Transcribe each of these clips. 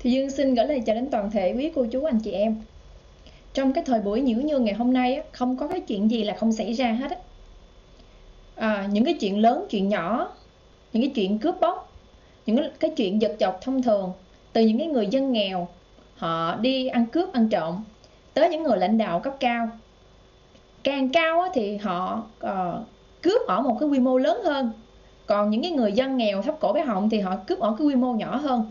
Thì Dương xin gửi lời chào đến toàn thể quý cô chú anh chị em. Trong cái thời buổi nhiễu nhương ngày hôm nay không có cái chuyện gì là không xảy ra hết những cái chuyện lớn, chuyện nhỏ, những cái chuyện cướp bóc, những cái chuyện giật chọc thông thường, từ những cái người dân nghèo họ đi ăn cướp ăn trộm, tới những người lãnh đạo cấp cao. Càng cao thì họ cướp ở một cái quy mô lớn hơn, còn những cái người dân nghèo thấp cổ bé họng thì họ cướp ở cái quy mô nhỏ hơn.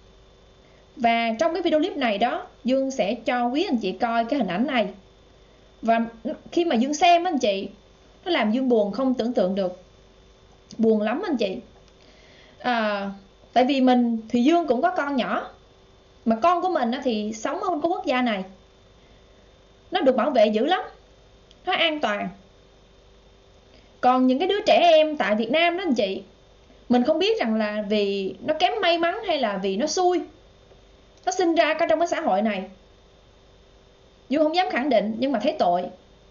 Và trong cái video clip này đó, Dương sẽ cho quý anh chị coi cái hình ảnh này. Và khi mà Dương xem anh chị, nó làm Dương buồn không tưởng tượng được. Buồn lắm anh chị. Tại vì mình thì Dương cũng có con nhỏ, mà con của mình thì sống ở cái quốc gia này, nó được bảo vệ dữ lắm, nó an toàn. Còn những cái đứa trẻ em tại Việt Nam đó anh chị, mình không biết rằng là vì nó kém may mắn hay là vì nó xui, nó sinh ra trong cái xã hội này. Dương không dám khẳng định, nhưng mà thấy tội.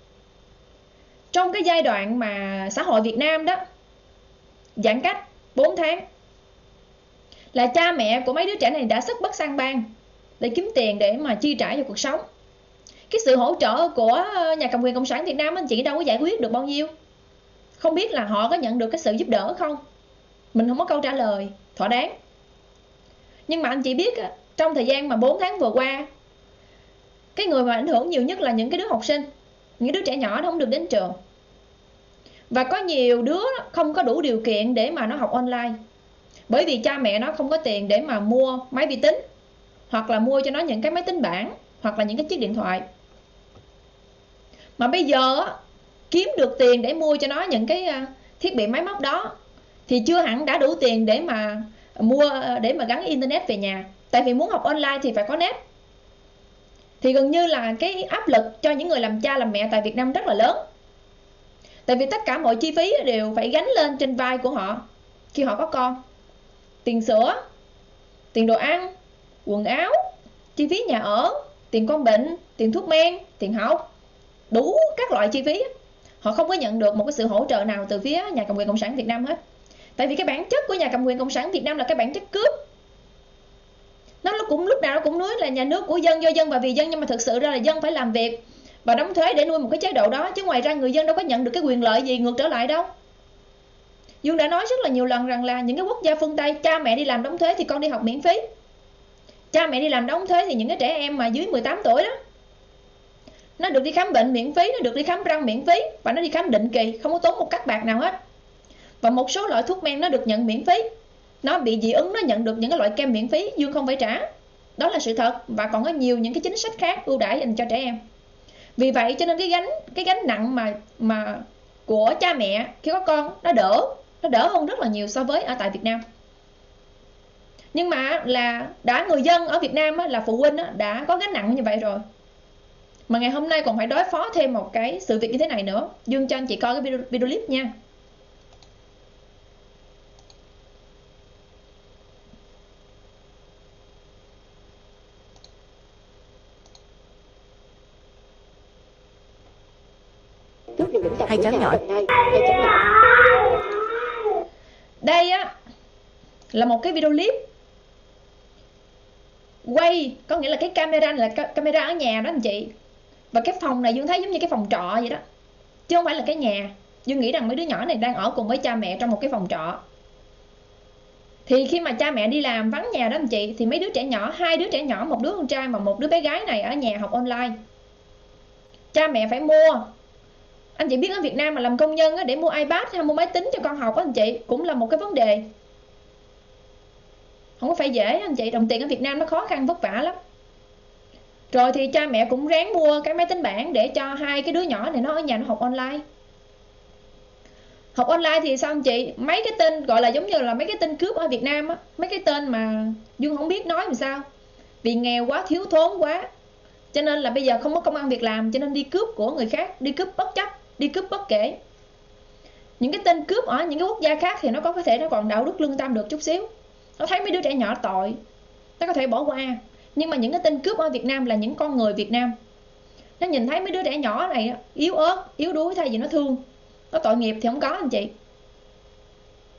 Trong cái giai đoạn mà xã hội Việt Nam đó giãn cách 4 tháng, là cha mẹ của mấy đứa trẻ này đã sức bất sang bang để kiếm tiền để mà chi trả cho cuộc sống. Cái sự hỗ trợ của nhà cầm quyền Cộng sản Việt Nam anh chị đâu có giải quyết được bao nhiêu. Không biết là họ có nhận được cái sự giúp đỡ không, mình không có câu trả lời thỏa đáng. Nhưng mà anh chị biết trong thời gian mà 4 tháng vừa qua, cái người mà ảnh hưởng nhiều nhất là những cái đứa học sinh, những đứa trẻ nhỏ nó không được đến trường. Và có nhiều đứa không có đủ điều kiện để mà nó học online, bởi vì cha mẹ nó không có tiền để mà mua máy vi tính, hoặc là mua cho nó những cái máy tính bảng, hoặc là những cái chiếc điện thoại. Mà bây giờ kiếm được tiền để mua cho nó những cái thiết bị máy móc đó thì chưa hẳn đã đủ tiền để mà mua, để mà gắn internet về nhà. Tại vì muốn học online thì phải có net. Thì gần như là cái áp lực cho những người làm cha làm mẹ tại Việt Nam rất là lớn. Tại vì tất cả mọi chi phí đều phải gánh lên trên vai của họ khi họ có con. Tiền sữa, tiền đồ ăn, quần áo, chi phí nhà ở, tiền con bệnh, tiền thuốc men, tiền học, đủ các loại chi phí. Họ không có nhận được một cái sự hỗ trợ nào từ phía nhà cầm quyền Cộng sản Việt Nam hết. Tại vì cái bản chất của nhà cầm quyền Cộng sản Việt Nam là cái bản chất cướp. Nó cũng lúc nào nó cũng nói là nhà nước của dân, do dân và vì dân, nhưng mà thực sự ra là dân phải làm việc và đóng thuế để nuôi một cái chế độ đó, chứ ngoài ra người dân đâu có nhận được cái quyền lợi gì ngược trở lại đâu. Dương đã nói rất là nhiều lần rằng là những cái quốc gia phương Tây, cha mẹ đi làm đóng thuế thì con đi học miễn phí. Cha mẹ đi làm đóng thuế thì những cái trẻ em mà dưới 18 tuổi đó, nó được đi khám bệnh miễn phí, nó được đi khám răng miễn phí, và nó đi khám định kỳ, không có tốn một cắc bạc nào hết. Và một số loại thuốc men nó được nhận miễn phí. Nó bị dị ứng, nó nhận được những cái loại kem miễn phí, Dương không phải trả. Đó là sự thật. Và còn có nhiều những cái chính sách khác ưu đãi dành cho trẻ em. Vì vậy cho nên cái gánh nặng mà của cha mẹ khi có con nó đỡ hơn rất là nhiều so với ở tại Việt Nam. Nhưng mà là đã người dân ở Việt Nam là phụ huynh đã có gánh nặng như vậy rồi, mà ngày hôm nay còn phải đối phó thêm một cái sự việc như thế này nữa. Dương cho anh chị coi cái video clip nha. Hai cháu nhỏ. Đây là một cái video clip quay, có nghĩa là cái camera này là camera ở nhà đó anh chị. Và cái phòng này Dương thấy giống như cái phòng trọ vậy đó, chứ không phải là cái nhà. Dương nghĩ rằng mấy đứa nhỏ này đang ở cùng với cha mẹ trong một cái phòng trọ. Thì khi mà cha mẹ đi làm vắng nhà đó anh chị, thì mấy đứa trẻ nhỏ, 2 đứa trẻ nhỏ, một đứa con trai và một đứa bé gái này ở nhà học online. Cha mẹ phải mua. Anh chị biết ở Việt Nam mà làm công nhân để mua iPad hay mua máy tính cho con học anh chị, cũng là một cái vấn đề, không có phải dễ anh chị. Đồng tiền ở Việt Nam nó khó khăn vất vả lắm. Rồi thì cha mẹ cũng ráng mua cái máy tính bảng để cho 2 cái đứa nhỏ này nó ở nhà nó học online. Học online thì sao anh chị? Mấy cái tên gọi là giống như là mấy cái tên cướp ở Việt Nam mấy cái tên mà Dương không biết nói làm sao. Vì nghèo quá, thiếu thốn quá, cho nên là bây giờ không có công ăn việc làm, cho nên đi cướp của người khác, đi cướp bất chấp, đi cướp bất kể. Những cái tên cướp ở những cái quốc gia khác thì nó có thể nó còn đạo đức lương tâm được chút xíu, nó thấy mấy đứa trẻ nhỏ tội, nó có thể bỏ qua. Nhưng mà những cái tên cướp ở Việt Nam là những con người Việt Nam, nó nhìn thấy mấy đứa trẻ nhỏ này yếu ớt, yếu đuối, thay vì nó thương, nó tội nghiệp thì không có anh chị.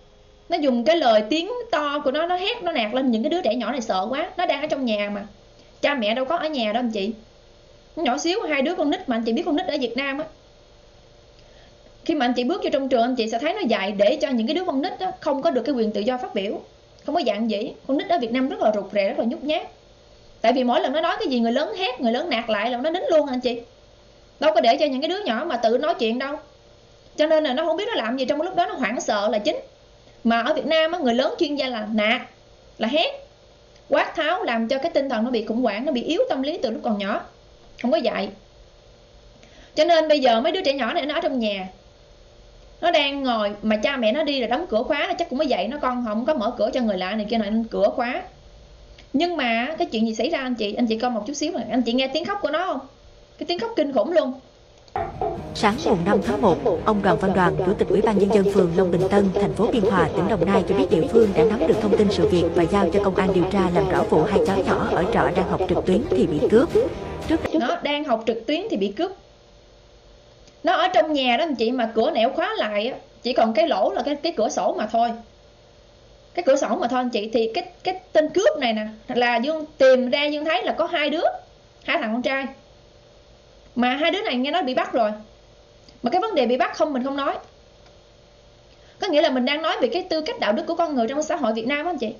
Nó dùng cái lời tiếng to của nó hét, nó nạt lên những cái đứa trẻ nhỏ này, sợ quá. Nó đang ở trong nhà mà, cha mẹ đâu có ở nhà đâu anh chị. Nó nhỏ xíu, 2 đứa con nít mà anh chị biết con nít ở Việt Nam á, khi mà anh chị bước vô trong trường, anh chị sẽ thấy nó dạy để cho những cái đứa con nít đó không có được cái quyền tự do phát biểu, không có dạng dĩ. Con nít ở Việt Nam rất là rụt rè, rất là nhút nhát. Tại vì mỗi lần nó nói cái gì người lớn hét, người lớn nạt lại là nó nín luôn anh chị. Đâu có để cho những cái đứa nhỏ mà tự nói chuyện đâu. Cho nên là nó không biết nó làm gì, trong lúc đó nó hoảng sợ là chính. Mà ở Việt Nam á, người lớn chuyên gia là nạt, là hét, quát tháo, làm cho cái tinh thần nó bị khủng hoảng, nó bị yếu tâm lý từ lúc còn nhỏ, không có dạy. Cho nên bây giờ mấy đứa trẻ nhỏ này nó ở trong nhà, nó đang ngồi mà cha mẹ nó đi là đóng cửa khóa, nó chắc cũng mới dạy nó con không có mở cửa cho người lạ này kia, này nên cửa khóa. Nhưng mà cái chuyện gì xảy ra anh chị coi một chút xíu này, anh chị nghe tiếng khóc của nó không? Cái tiếng khóc kinh khủng luôn. Sáng mùng 5 tháng 1, ông Đoàn Văn Đoàn, Chủ tịch Ủy ban Nhân dân phường Long Bình Tân, thành phố Biên Hòa, tỉnh Đồng Nai cho biết địa phương đã nắm được thông tin sự việc và giao cho công an điều tra làm rõ vụ 2 cháu nhỏ ở trọ đang học trực tuyến thì bị cướp. Nó đang học trực tuyến thì bị cướp. Nó ở trong nhà đó anh chị, mà cửa nẻo khóa lại á, chỉ còn cái lỗ là cái cửa sổ mà thôi. Cái cửa sổ mà thôi anh chị. Thì cái tên cướp này nè, là Dương tìm ra, Dương thấy là có 2 đứa, 2 thằng con trai. Mà 2 đứa này nghe nói bị bắt rồi. Mà cái vấn đề bị bắt không, mình không nói. Có nghĩa là mình đang nói về cái tư cách đạo đức của con người trong xã hội Việt Nam đó anh chị.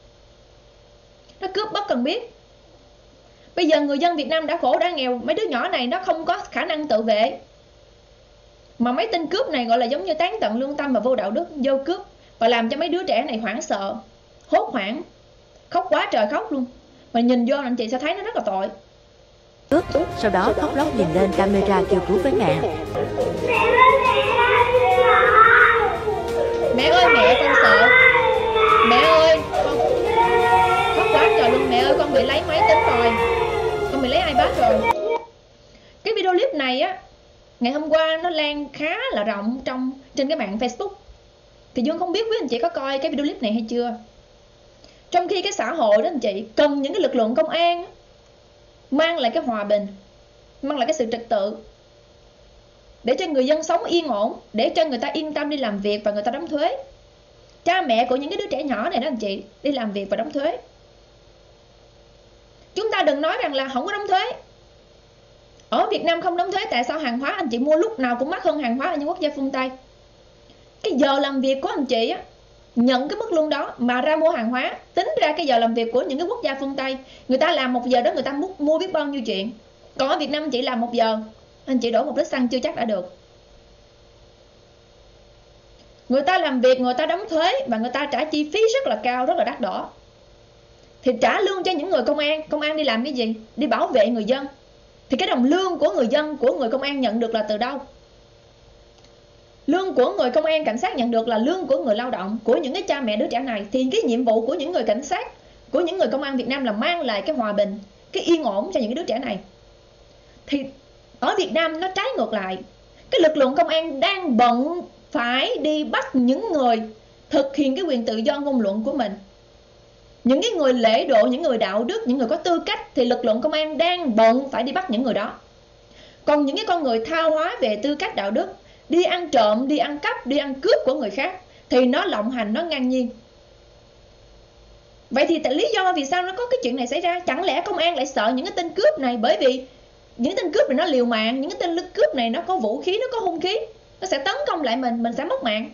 Nó cướp bất cần biết. Bây giờ người dân Việt Nam đã khổ đã nghèo, mấy đứa nhỏ này nó không có khả năng tự vệ, mà mấy tên cướp này gọi là giống như tán tận lương tâm và vô đạo đức, vô cướp và làm cho mấy đứa trẻ này hoảng sợ, hốt hoảng, khóc quá trời khóc luôn. Mà nhìn vô anh chị sẽ thấy nó rất là tội. Cướp, sau đó khóc lóc nhìn lên camera kêu cứu với mẹ. Mẹ ơi, mẹ con sợ. Mẹ ơi, con khóc quá trời luôn. Mẹ ơi, con bị lấy máy tính rồi, con bị lấy iPad rồi. Cái video clip này á, ngày hôm qua nó lan khá là rộng trên cái mạng Facebook. Thì Dương không biết quý anh chị có coi cái video clip này hay chưa. Trong khi cái xã hội đó anh chị cần những cái lực lượng công an mang lại cái hòa bình, mang lại cái sự trật tự, để cho người dân sống yên ổn, để cho người ta yên tâm đi làm việc và người ta đóng thuế. Cha mẹ của những cái đứa trẻ nhỏ này đó anh chị đi làm việc và đóng thuế. Chúng ta đừng nói rằng là không có đóng thuế. Ở Việt Nam không đóng thuế, tại sao hàng hóa anh chị mua lúc nào cũng mắc hơn hàng hóa ở những quốc gia phương Tây? Cái giờ làm việc của anh chị á, nhận cái mức lương đó mà ra mua hàng hóa, tính ra cái giờ làm việc của những cái quốc gia phương Tây, người ta làm 1 giờ đó người ta mua biết bao nhiêu chuyện. Còn ở Việt Nam anh chị làm 1 giờ, anh chị đổ 1 lít xăng chưa chắc đã được. Người ta làm việc, người ta đóng thuế và người ta trả chi phí rất là cao, rất là đắt đỏ. Thì trả lương cho những người công an đi làm cái gì? Đi bảo vệ người dân. Thì cái đồng lương của người dân, của người công an nhận được là từ đâu? Lương của người công an, cảnh sát nhận được là lương của người lao động, của những cái cha mẹ đứa trẻ này. Thì cái nhiệm vụ của những người cảnh sát, của những người công an Việt Nam là mang lại cái hòa bình, cái yên ổn cho những cái đứa trẻ này. Thì ở Việt Nam nó trái ngược lại. Cái lực lượng công an đang bận phải đi bắt những người thực hiện cái quyền tự do ngôn luận của mình. Những cái người lễ độ, những người đạo đức, những người có tư cách, thì lực lượng công an đang bận phải đi bắt những người đó. Còn những cái con người tha hóa về tư cách đạo đức, đi ăn trộm, đi ăn cắp, đi ăn cướp của người khác, thì nó lộng hành, nó ngang nhiên. Vậy thì tại lý do vì sao nó có cái chuyện này xảy ra? Chẳng lẽ công an lại sợ những cái tên cướp này? Bởi vì những tên cướp này nó liều mạng, những cái tên cướp này nó có vũ khí, nó có hung khí, nó sẽ tấn công lại mình sẽ mất mạng.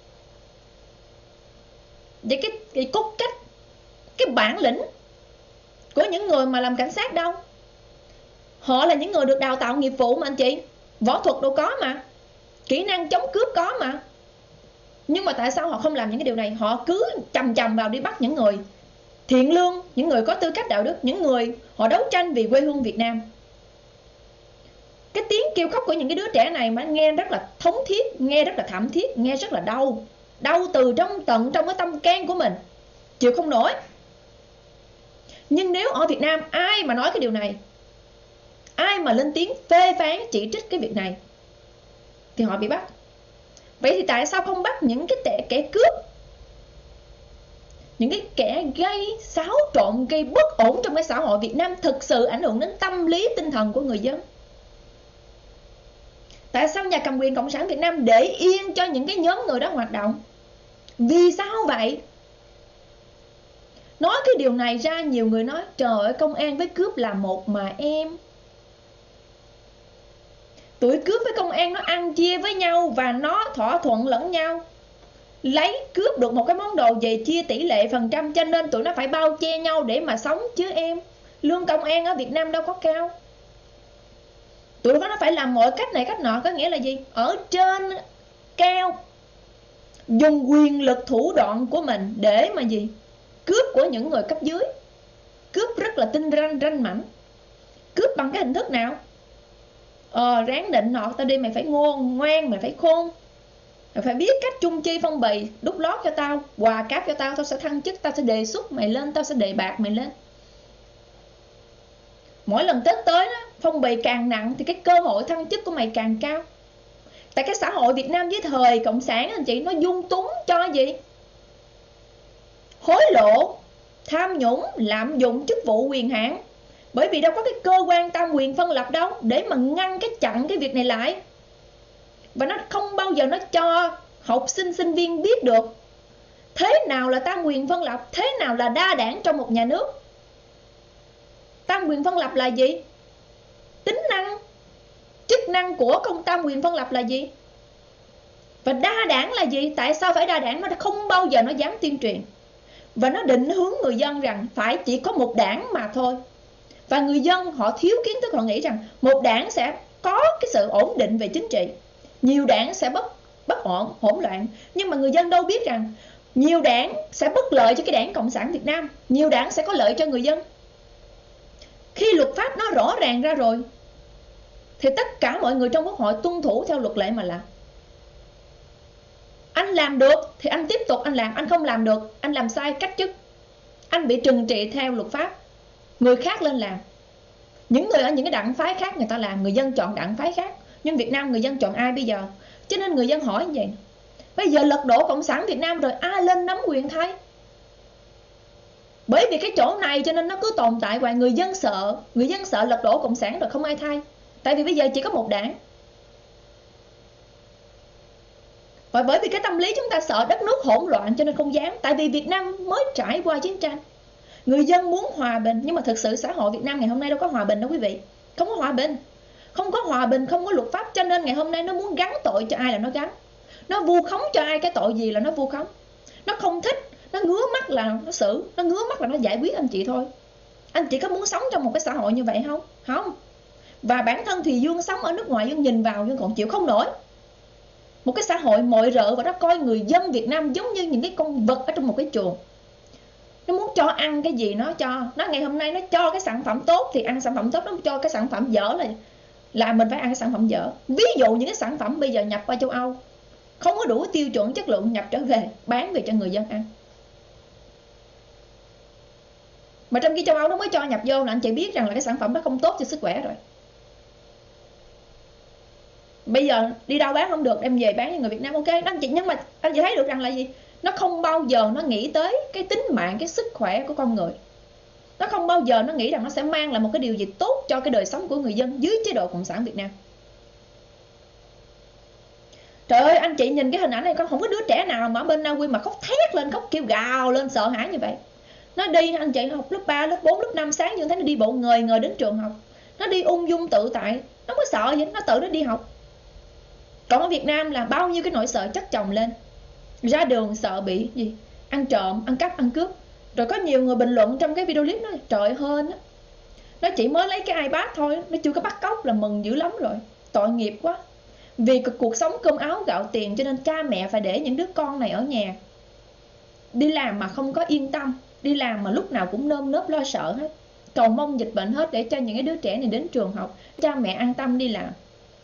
Vậy cái cốt cách, cái bản lĩnh của những người mà làm cảnh sát đâu? Họ là những người được đào tạo nghiệp vụ mà anh chị. Võ thuật đâu có mà, kỹ năng chống cướp có mà. Nhưng mà tại sao họ không làm những cái điều này? Họ cứ chầm vào đi bắt những người thiện lương, những người có tư cách đạo đức, những người họ đấu tranh vì quê hương Việt Nam. Cái tiếng kêu khóc của những cái đứa trẻ này mà nghe rất là thống thiết, nghe rất là thảm thiết, nghe rất là đau. Đau từ tận trong cái tâm can của mình, chịu không nổi. Nhưng nếu ở Việt Nam ai mà nói cái điều này, ai mà lên tiếng phê phán chỉ trích cái việc này, thì họ bị bắt. Vậy thì tại sao không bắt những cái kẻ cướp, những cái kẻ gây xáo trộn, gây bất ổn trong cái xã hội Việt Nam, thực sự ảnh hưởng đến tâm lý tinh thần của người dân? Tại sao nhà cầm quyền Cộng sản Việt Nam để yên cho những cái nhóm người đó hoạt động? Vì sao vậy? Nói cái điều này ra, nhiều người nói trời ơi, công an với cướp là một mà em. Tụi cướp với công an nó ăn chia với nhau và nó thỏa thuận lẫn nhau. Lấy cướp được một cái món đồ về chia tỷ lệ phần trăm, cho nên tụi nó phải bao che nhau để mà sống chứ em. Lương công an ở Việt Nam đâu có cao. Tụi nó phải làm mọi cách này cách nọ. Có nghĩa là gì? Ở trên cao, dùng quyền lực thủ đoạn của mình để mà gì? Cướp của những người cấp dưới. Cướp rất là tinh ranh mảnh. Cướp bằng cái hình thức nào? Ráng định nọ tao đi, mày phải ngoan, mày phải khôn, mày phải biết cách chung chi phong bì, đút lót cho tao, quà cáp cho tao, tao sẽ thăng chức, tao sẽ đề xuất mày lên, tao sẽ đề bạt mày lên. Mỗi lần Tết tới đó, phong bì càng nặng thì cái cơ hội thăng chức của mày càng cao. Tại cái xã hội Việt Nam dưới thời Cộng sản anh chị, nó dung túng cho gì? Hối lộ, tham nhũng, lạm dụng chức vụ quyền hạn. Bởi vì đâu có cái cơ quan tam quyền phân lập đâu để mà ngăn chặn cái việc này lại. Và nó không bao giờ nó cho học sinh, sinh viên biết được thế nào là tam quyền phân lập, thế nào là đa đảng trong một nhà nước. Tam quyền phân lập là gì? Tính năng, chức năng của tam quyền phân lập là gì? Và đa đảng là gì? Tại sao phải đa đảng? Nó không bao giờ nó dám tuyên truyền. Và nó định hướng người dân rằng phải chỉ có một đảng mà thôi. Và người dân họ thiếu kiến thức, họ nghĩ rằng một đảng sẽ có cái sự ổn định về chính trị, nhiều đảng sẽ bất ổn, hỗn loạn. Nhưng mà người dân đâu biết rằng nhiều đảng sẽ bất lợi cho cái đảng Cộng sản Việt Nam, nhiều đảng sẽ có lợi cho người dân. Khi luật pháp nó rõ ràng ra rồi thì tất cả mọi người trong quốc hội tuân thủ theo luật lệ mà làm. Anh làm được thì anh tiếp tục anh làm, anh không làm được, anh làm sai cách chức, anh bị trừng trị theo luật pháp. Người khác lên làm. Những người ở những cái đảng phái khác người ta làm, người dân chọn đảng phái khác. Nhưng Việt Nam người dân chọn ai bây giờ? Cho nên người dân hỏi như vậy, bây giờ lật đổ Cộng sản Việt Nam rồi ai lên nắm quyền thay? Bởi vì cái chỗ này cho nên nó cứ tồn tại hoài. Người dân sợ lật đổ Cộng sản rồi không ai thay. Tại vì bây giờ chỉ có một đảng. Và bởi vì cái tâm lý chúng ta sợ đất nước hỗn loạn cho nên không dám. Tại vì Việt Nam mới trải qua chiến tranh, người dân muốn hòa bình. Nhưng mà thực sự xã hội Việt Nam ngày hôm nay đâu có hòa bình đâu quý vị. Không có hòa bình. Không có hòa bình, không có luật pháp. Cho nên ngày hôm nay nó muốn gắn tội cho ai là nó gắn. Nó vu khống cho ai cái tội gì là nó vu khống. Nó không thích, nó ngứa mắt là nó xử, nó ngứa mắt là nó giải quyết anh chị thôi. Anh chị có muốn sống trong một cái xã hội như vậy không? Không. Và bản thân thì Dương sống ở nước ngoài, Dương nhìn vào Dương còn chịu không nổi. Một cái xã hội mọi rợ và nó coi người dân Việt Nam giống như những cái con vật ở trong một cái chuồng. Nó muốn cho ăn cái gì nó cho. Nó ngày hôm nay nó cho cái sản phẩm tốt thì ăn sản phẩm tốt, nó cho cái sản phẩm dở là mình phải ăn cái sản phẩm dở. Ví dụ những cái sản phẩm bây giờ nhập qua châu Âu không có đủ tiêu chuẩn chất lượng, nhập trở về bán về cho người dân ăn. Mà trong khi châu Âu nó mới cho nhập vô là anh chị biết rằng là cái sản phẩm đó không tốt cho sức khỏe rồi. Bây giờ đi đâu bán không được đem về bán cho người Việt Nam, ok anh chị. Nhưng mà anh chị thấy được rằng là gì? Nó không bao giờ nó nghĩ tới cái tính mạng, cái sức khỏe của con người. Nó không bao giờ nó nghĩ rằng nó sẽ mang lại một cái điều gì tốt cho cái đời sống của người dân dưới chế độ Cộng sản Việt Nam. Trời ơi anh chị nhìn cái hình ảnh này, con không có đứa trẻ nào mà ở bên Na Uy mà khóc thét lên, khóc kêu gào lên sợ hãi như vậy. Nó đi, anh chị học lớp 3, lớp 4, lớp 5 sáng nhưng thấy nó đi bộ ngời đến trường học. Nó đi ung dung tự tại, nó có sợ gì, nó tự nó đi học. Còn ở Việt Nam là bao nhiêu cái nỗi sợ chất chồng lên. Ra đường sợ bị gì? Ăn trộm, ăn cắp, ăn cướp. Rồi có nhiều người bình luận trong cái video clip nói trời hên á, nó chỉ mới lấy cái iPad thôi, nó chưa có bắt cóc là mừng dữ lắm rồi. Tội nghiệp quá. Vì cuộc sống cơm áo gạo tiền cho nên cha mẹ phải để những đứa con này ở nhà. Đi làm mà không có yên tâm, đi làm mà lúc nào cũng nơm nớp lo sợ hết. Cầu mong dịch bệnh hết để cho những cái đứa trẻ này đến trường học, cha mẹ an tâm đi làm.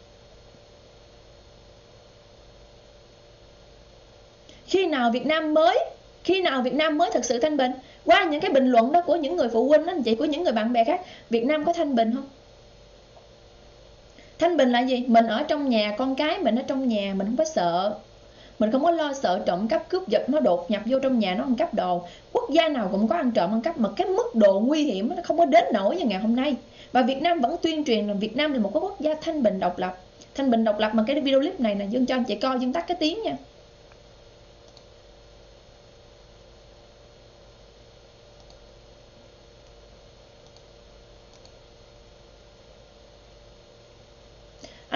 Khi nào Việt Nam mới thực sự thanh bình? Qua những cái bình luận đó của những người phụ huynh đó, anh chị, của những người bạn bè khác, Việt Nam có thanh bình không? Thanh bình là gì? Mình ở trong nhà, con cái mình ở trong nhà, mình không có sợ. Mình không có lo sợ trộm cắp cướp giật nó đột nhập vô trong nhà nó ăn cắp đồ. Quốc gia nào cũng có ăn trộm ăn cắp, mà cái mức độ nguy hiểm nó không có đến nỗi như ngày hôm nay. Và Việt Nam vẫn tuyên truyền là Việt Nam là một cái quốc gia thanh bình độc lập. Thanh bình độc lập mà cái video clip này nè, Dương cho anh chị coi, Dương tắt cái tiếng nha.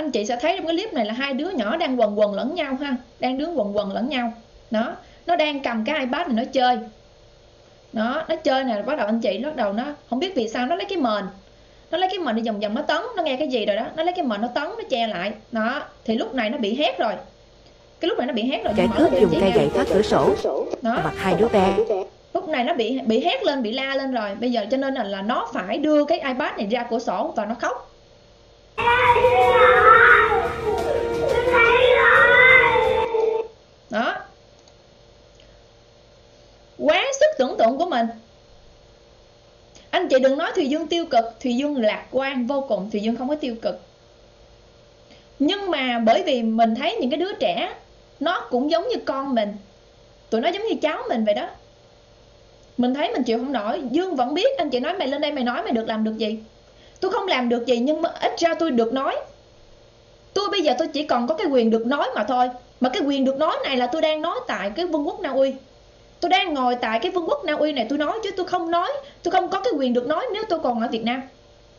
anh chị sẽ thấy trong cái clip này là hai đứa nhỏ đang quần quần lẫn nhau ha, đang đứng quần quần lẫn nhau đó, nó đang cầm cái iPad này nó chơi đó, nó chơi nè. Bắt đầu anh chị bắt đầu nó không biết vì sao nó lấy cái mền, nó lấy cái mền đi vòng vòng, nó tấn, nó nghe cái gì rồi đó, nó lấy cái mền nó tấn, nó che lại đó. Thì lúc này nó bị hét rồi, cái lúc này nó bị hét rồi, kẻ cướp dùng cây gậy phá cửa sổ đó, mặt hai đứa bé. lúc này nó bị hét lên, bị la lên rồi. Bây giờ cho nên là nó phải đưa cái iPad này ra cửa sổ và nó khóc. Đó, quá sức tưởng tượng của mình. Anh chị đừng nói Thùy Dương tiêu cực, Thùy Dương lạc quan vô cùng, Thùy Dương không có tiêu cực. Nhưng mà bởi vì mình thấy những cái đứa trẻ nó cũng giống như con mình, tụi nó giống như cháu mình vậy đó. Mình thấy mình chịu không nổi. Dương vẫn biết, anh chị nói mày lên đây mày nói mày được làm được gì. Tôi không làm được gì nhưng mà ít ra tôi được nói. Tôi bây giờ tôi chỉ còn có cái quyền được nói mà thôi. Mà cái quyền được nói này là tôi đang nói tại cái Vương quốc Na Uy. Tôi đang ngồi tại cái Vương quốc Na Uy này tôi nói, chứ tôi không nói, tôi không có cái quyền được nói nếu tôi còn ở Việt Nam.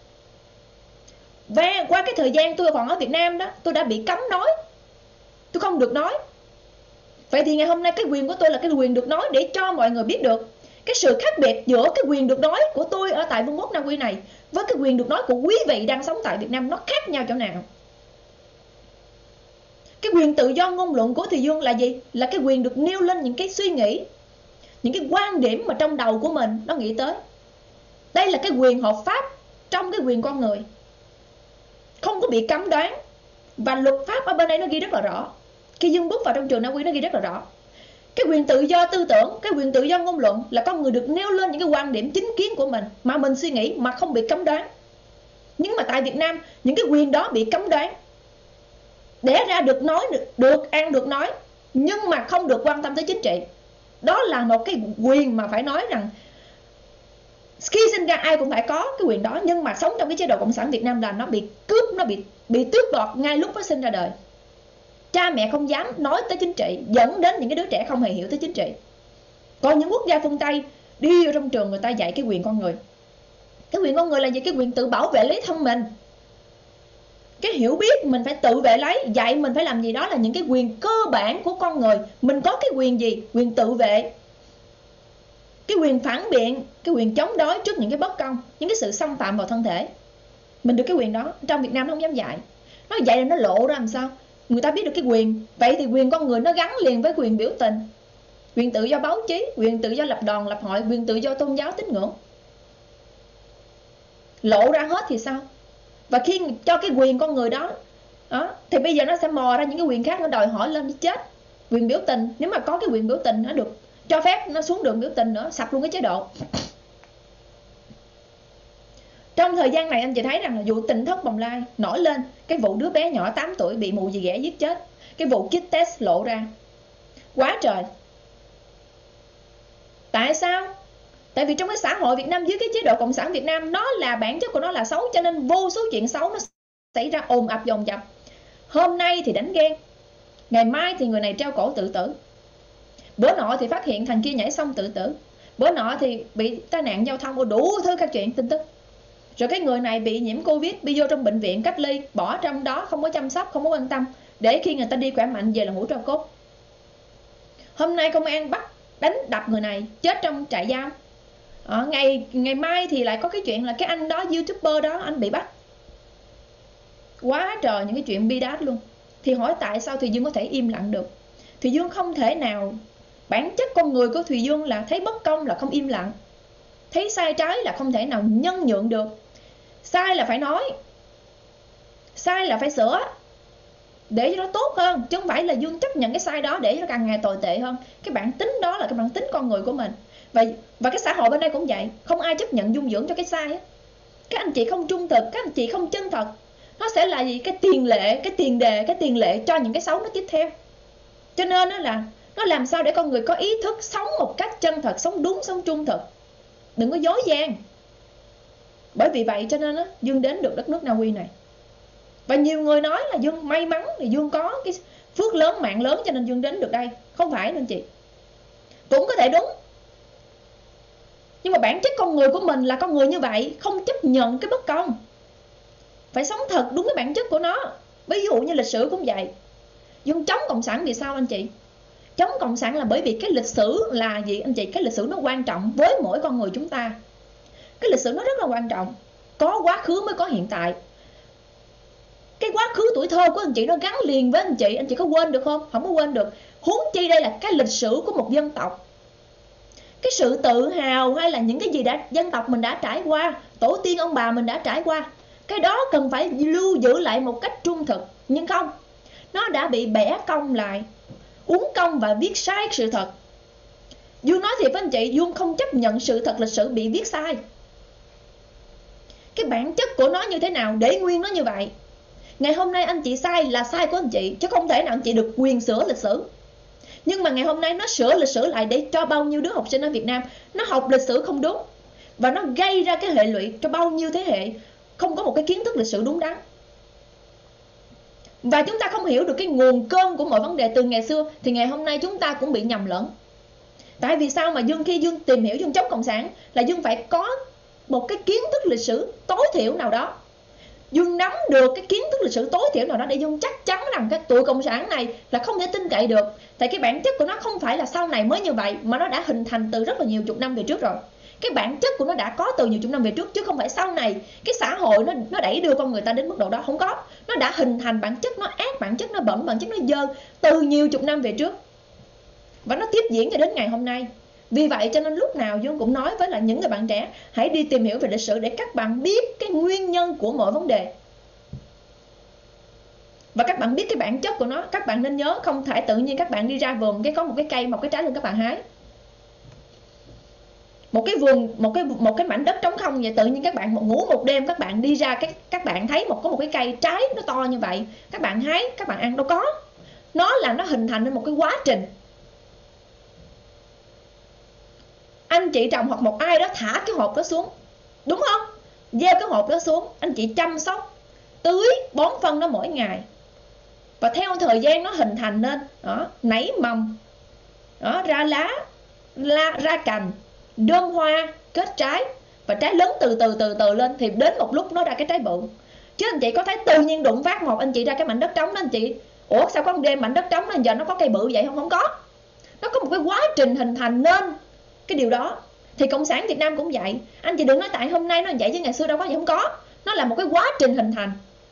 Và qua cái thời gian tôi còn ở Việt Nam đó, tôi đã bị cấm nói, tôi không được nói. Vậy thì ngày hôm nay cái quyền của tôi là cái quyền được nói, để cho mọi người biết được cái sự khác biệt giữa cái quyền được nói của tôi ở tại Vương quốc Na Uy này với cái quyền được nói của quý vị đang sống tại Việt Nam, nó khác nhau chỗ nào. Cái quyền tự do ngôn luận của Thùy Dương là gì? Là cái quyền được nêu lên những cái suy nghĩ, những cái quan điểm mà trong đầu của mình nó nghĩ tới. Đây là cái quyền hợp pháp trong cái quyền con người, không có bị cấm đoán. Và luật pháp ở bên đây nó ghi rất là rõ. Khi Dương bước vào trong trường Na Uy nó ghi rất là rõ. Cái quyền tự do tư tưởng, cái quyền tự do ngôn luận là con người được nêu lên những cái quan điểm chính kiến của mình mà mình suy nghĩ mà không bị cấm đoán. Nhưng mà tại Việt Nam những cái quyền đó bị cấm đoán. Để ra được nói, được ăn được nói, nhưng mà không được quan tâm tới chính trị. Đó là một cái quyền mà phải nói rằng khi sinh ra ai cũng phải có cái quyền đó. Nhưng mà sống trong cái chế độ Cộng sản Việt Nam là nó bị cướp, nó bị tước đoạt ngay lúc nó sinh ra đời. Cha mẹ không dám nói tới chính trị, dẫn đến những cái đứa trẻ không hề hiểu tới chính trị. Còn những quốc gia phương Tây đi vô trong trường người ta dạy cái quyền con người. Cái quyền con người là gì? Cái quyền tự bảo vệ lấy thân mình, cái hiểu biết mình phải tự vệ lấy, dạy mình phải làm gì, đó là những cái quyền cơ bản của con người. Mình có cái quyền gì? Quyền tự vệ, cái quyền phản biện, cái quyền chống đối trước những cái bất công, những cái sự xâm phạm vào thân thể. Mình được cái quyền đó. Trong Việt Nam nó không dám dạy. Nó dạy là nó lộ ra làm sao người ta biết được cái quyền. Vậy thì quyền con người nó gắn liền với quyền biểu tình, quyền tự do báo chí, quyền tự do lập đoàn lập hội, quyền tự do tôn giáo tín ngưỡng. Lộ ra hết thì sao? Và khi cho cái quyền con người đó, thì bây giờ nó sẽ mò ra những cái quyền khác, nó đòi hỏi lên chết. Quyền biểu tình, nếu mà có cái quyền biểu tình nó được cho phép, nó xuống đường biểu tình nữa, sập luôn cái chế độ. Trong thời gian này anh chị thấy rằng là vụ tỉnh thất Bồng Lai nổi lên, cái vụ đứa bé nhỏ 8 tuổi bị mụ dì ghẻ giết chết, cái vụ kit test lộ ra, quá trời. Tại sao? Tại vì trong cái xã hội Việt Nam dưới cái chế độ Cộng sản Việt Nam, nó là bản chất của nó là xấu, cho nên vô số chuyện xấu nó xảy ra ồn ập dồn dập. Hôm nay thì đánh ghen, ngày mai thì người này treo cổ tự tử, bữa nọ thì phát hiện thằng kia nhảy sông tự tử, bữa nọ thì bị tai nạn giao thông, đủ thứ các chuyện tin tức. Rồi cái người này bị nhiễm Covid, bị vô trong bệnh viện cách ly, bỏ trong đó không có chăm sóc, không có quan tâm, để khi người ta đi khỏe mạnh về là hũ tro cốt. Hôm nay công an bắt đánh đập người này chết trong trại giam. Ngày mai thì lại có cái chuyện là cái anh đó, YouTuber đó, anh bị bắt. Quá trời những cái chuyện bi đát luôn. Thì hỏi tại sao Thùy Dương có thể im lặng được? Thùy Dương không thể nào, bản chất con người của Thùy Dương là thấy bất công là không im lặng, thấy sai trái là không thể nào nhân nhượng được. Sai là phải nói, sai là phải sửa để cho nó tốt hơn, chứ không phải là Dương chấp nhận cái sai đó để cho nó càng ngày tồi tệ hơn. Cái bản tính đó là cái bản tính con người của mình. Và cái xã hội bên đây cũng vậy, không ai chấp nhận dung dưỡng cho cái sai á. Các anh chị không trung thực, các anh chị không chân thật, nó sẽ là gì? Cái tiền lệ, cái tiền đề, cái tiền lệ cho những cái xấu nó tiếp theo. Cho nên là nó làm sao để con người có ý thức sống một cách chân thật, sống đúng, sống trung thực, đừng có dối gian. Bởi vì vậy cho nên Dương đến được đất nước Na Uy này. Và nhiều người nói là Dương may mắn thì Dương có cái phước lớn, mạng lớn cho nên Dương đến được đây. Không phải nên chị, cũng có thể đúng, nhưng mà bản chất con người của mình là con người như vậy, không chấp nhận cái bất công, phải sống thật đúng cái bản chất của nó. Ví dụ như lịch sử cũng vậy. Dương chống cộng sản vì sao anh chị? Chống cộng sản là bởi vì cái lịch sử là gì anh chị? Cái lịch sử nó quan trọng với mỗi con người chúng ta. Cái lịch sử nó rất là quan trọng. Có quá khứ mới có hiện tại. Cái quá khứ tuổi thơ của anh chị nó gắn liền với anh chị có quên được không? Không có quên được. Huống chi đây là cái lịch sử của một dân tộc. Cái sự tự hào hay là những cái gì dân tộc mình đã trải qua, tổ tiên ông bà mình đã trải qua, cái đó cần phải lưu giữ lại một cách trung thực. Nhưng không, nó đã bị bẻ cong lại, uốn cong và viết sai sự thật. Dương nói thiệt với anh chị, Dương không chấp nhận sự thật lịch sử bị viết sai. Cái bản chất của nó như thế nào để nguyên nó như vậy. Ngày hôm nay anh chị sai là sai của anh chị, chứ không thể nào anh chị được quyền sửa lịch sử. Nhưng mà ngày hôm nay nó sửa lịch sử lại để cho bao nhiêu đứa học sinh ở Việt Nam nó học lịch sử không đúng. Và nó gây ra cái hệ lụy cho bao nhiêu thế hệ không có một cái kiến thức lịch sử đúng đắn. Và chúng ta không hiểu được cái nguồn cơn của mọi vấn đề từ ngày xưa, thì ngày hôm nay chúng ta cũng bị nhầm lẫn. Tại vì sao mà khi Dương tìm hiểu Dương chống cộng sản là Dương phải có một cái kiến thức lịch sử tối thiểu nào đó. Dương nắm được cái kiến thức lịch sử tối thiểu nào đó để Dương chắc chắn rằng cái tụi cộng sản này là không thể tin cậy được. Tại cái bản chất của nó không phải là sau này mới như vậy, mà nó đã hình thành từ rất là nhiều chục năm về trước rồi. Cái bản chất của nó đã có từ nhiều chục năm về trước, chứ không phải sau này cái xã hội nó đẩy đưa con người ta đến mức độ đó. Không có. Nó đã hình thành bản chất nó ác, bản chất nó bẩn, bản chất nó dơ từ nhiều chục năm về trước. Và nó tiếp diễn cho đến ngày hôm nay. Vì vậy cho nên lúc nào Dương cũng nói với là những người bạn trẻ, hãy đi tìm hiểu về lịch sử để các bạn biết cái nguyên nhân của mọi vấn đề. Và các bạn biết cái bản chất của nó. Các bạn nên nhớ, không thể tự nhiên các bạn đi ra vườn cái có một cái cây, một cái trái lên các bạn hái. Một cái vườn, một cái mảnh đất trống không vậy, tự nhiên các bạn ngủ một đêm các bạn đi ra các bạn thấy có một cái cây trái nó to như vậy, các bạn hái, các bạn ăn. Đâu có. Nó hình thành nên một cái quá trình. Anh chị trồng hoặc một ai đó thả cái hộp đó xuống, đúng không? Gieo cái hộp đó xuống, anh chị chăm sóc, tưới, bón phân nó mỗi ngày. Và theo thời gian nó hình thành nên đó, nảy mầm, đó, ra lá, ra cành, đơm hoa, kết trái. Và trái lớn từ từ lên thì đến một lúc nó ra cái trái bự. Chứ anh chị có thấy tự nhiên đụng phát một anh chị ra cái mảnh đất trống đó anh chị, ủa sao có một đêm mảnh đất trống đó giờ nó có cây bự vậy không? Không có. Nó có một cái quá trình hình thành nên cái điều đó. Thì cộng sản Việt Nam cũng vậy. Anh chị đừng nói tại hôm nay nó vậy chứ ngày xưa đâu có vậy, không có. Nó là một cái quá trình hình thành.